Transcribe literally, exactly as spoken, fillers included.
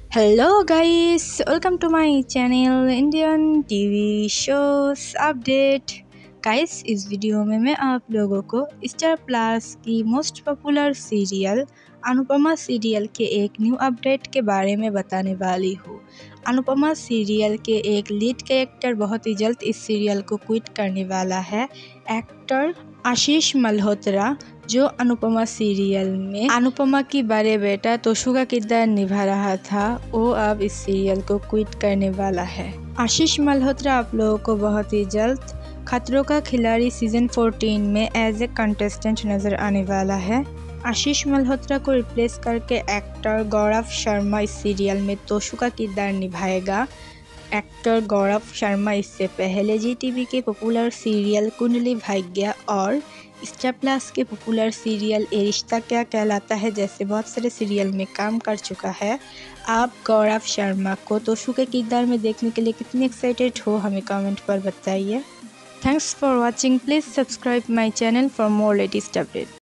Hello guys, welcome to my channel Indian TV shows update. Guys, इस वीडियो में मैं आप लोगों को स्टार प्लस की most popular serial Anupama serial के एक न्यू अपडेट के बारे में बताने वाली हूँ। अनुपमा सीरियल के एक लीड कैरेक्टर बहुत ही जल्द इस सीरियल को क्विट करने वाला है। एक्टर आशीष मल्होत्रा, जो अनुपमा सीरियल में अनुपमा की बड़े बेटा तोशु का किरदार निभा रहा था, वो अब इस सीरियल को क्विट करने वाला है। आशीष मल्होत्रा आप लोगों को बहुत ही जल्द खतरों का खिलाड़ी सीजन चौदह में एज ए कंटेस्टेंट नजर आने वाला है। आशीष मल्होत्रा को रिप्लेस करके एक्टर गौरव शर्मा इस सीरियल में तोशु का किरदार निभाएगा। एक्टर गौरव शर्मा इससे पहले जी टीवी के पॉपुलर सीरियल कुंडली भाग्य और स्टार प्लस के पॉपुलर सीरियल ए रिश्ता क्या कहलाता है जैसे बहुत सारे सीरियल में काम कर चुका है। आप गौरव शर्मा को तोशु के किरदार में देखने के लिए कितने एक्साइटेड हो, हमें कमेंट पर बताइए। Thanks for watching. Please subscribe my channel for more latest update.